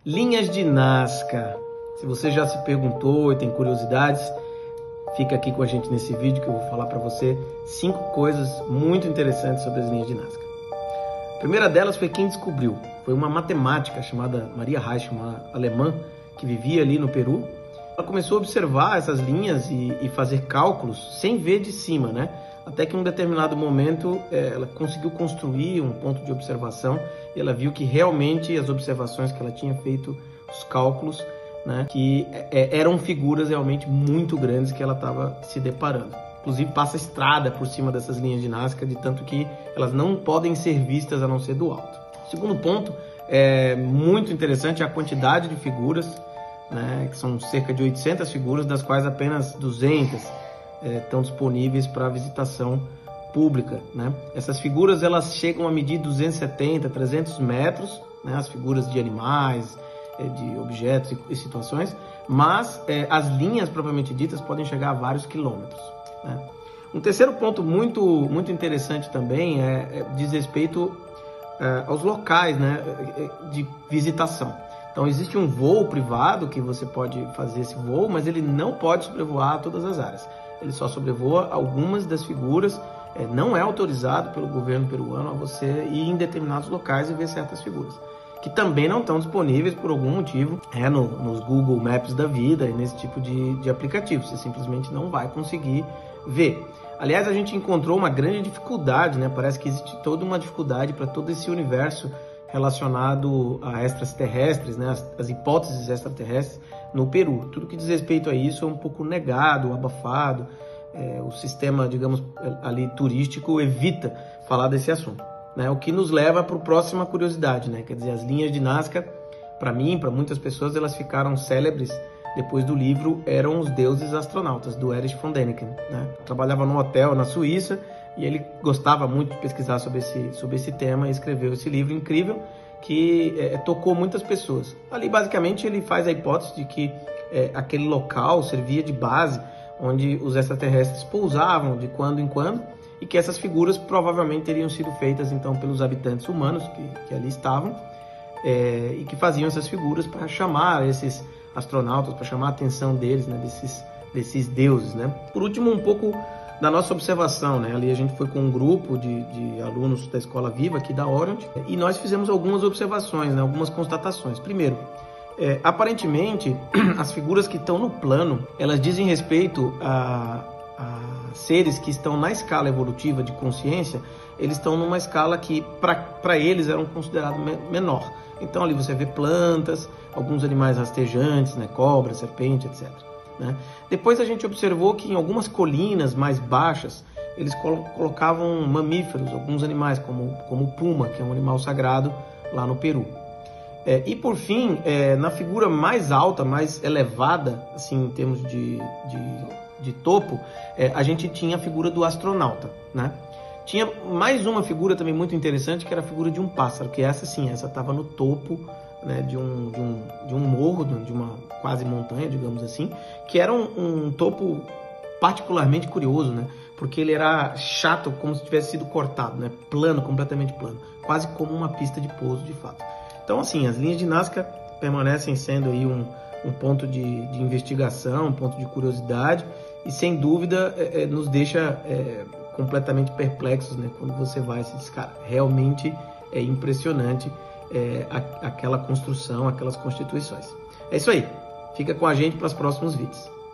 Linhas de Nazca. Se você já se perguntou e tem curiosidades, fica aqui com a gente nesse vídeo que eu vou falar para você 5 coisas muito interessantes sobre as linhas de Nazca. A primeira delas foi quem descobriu. Foi uma matemática chamada Maria Reich, uma alemã que vivia ali no Peru. Ela começou a observar essas linhas e fazer cálculos sem ver de cima, né? Até que em um determinado momento ela conseguiu construir um ponto de observação e ela viu que realmente as observações que ela tinha feito, os cálculos, né, que eram figuras realmente muito grandes que ela estava se deparando. Inclusive passa estrada por cima dessas linhas de Nazca, de tanto que elas não podem ser vistas a não ser do alto. O segundo ponto muito interessante é a quantidade de figuras, né, que são cerca de 800 figuras, das quais apenas 200 estão disponíveis para visitação pública, né? Essas figuras elas chegam a medir 270, 300 metros, né, as figuras de animais, de objetos e situações, mas as linhas propriamente ditas podem chegar a vários quilômetros, né? Um terceiro ponto muito interessante também diz respeito aos locais, né, de visitação. Então existe um voo privado que você pode fazer esse voo, mas ele não pode sobrevoar todas as áreas. Ele só sobrevoa algumas das figuras. Não é autorizado pelo governo peruano a você ir em determinados locais e ver certas figuras, que também não estão disponíveis por algum motivo nos Google Maps da vida e nesse tipo de aplicativo. Você simplesmente não vai conseguir ver. Aliás, a gente encontrou uma grande dificuldade, né? Parece que existe toda uma dificuldade para todo esse universo relacionado a extraterrestres, né? As hipóteses extraterrestres no Peru. Tudo que diz respeito a isso é um pouco negado, abafado. O sistema, digamos, ali turístico evita falar desse assunto, né? O que nos leva para a próxima curiosidade, né? Quer dizer, as linhas de Nazca, para mim, para muitas pessoas, elas ficaram célebres depois do livro Eram os Deuses Astronautas, do Erich von Däniken, né? Eu trabalhava num hotel na Suíça e ele gostava muito de pesquisar sobre esse tema e escreveu esse livro incrível que tocou muitas pessoas. Ali, basicamente, ele faz a hipótese de que aquele local servia de base onde os extraterrestres pousavam de quando em quando e que essas figuras provavelmente teriam sido feitas então pelos habitantes humanos que ali estavam e que faziam essas figuras para chamar esses astronautas, para chamar a atenção deles, né, desses deuses, né? Por último, um pouco da nossa observação, né? Ali a gente foi com um grupo de alunos da Escola Viva aqui da Orange e nós fizemos algumas observações, né, algumas constatações. Primeiro, aparentemente, as figuras que estão no plano, elas dizem respeito a seres que estão na escala evolutiva de consciência. Eles estão numa escala que, para eles, eram considerados menor. Então, ali você vê plantas, alguns animais rastejantes, né, cobra, serpente, etc., né? Depois a gente observou que em algumas colinas mais baixas, eles colocavam mamíferos, alguns animais, como o puma, que é um animal sagrado lá no Peru. E por fim, na figura mais alta, mais elevada, assim, em termos de topo, a gente tinha a figura do astronauta, né? Tinha mais uma figura também muito interessante, que era a figura de um pássaro, que essa estava no topo, né, de um morro, de uma quase montanha, digamos assim, que era um topo particularmente curioso, né? Porque ele era chato, como se tivesse sido cortado, né? Plano, completamente plano, quase como uma pista de pouso de fato. Então, assim, as linhas de Nazca permanecem sendo aí um ponto de investigação, um ponto de curiosidade e, sem dúvida, nos deixa completamente perplexos, né? Quando você vai se diz, cara, realmente é impressionante aquela construção, aquelas constituições. É isso aí. Fica com a gente para os próximos vídeos.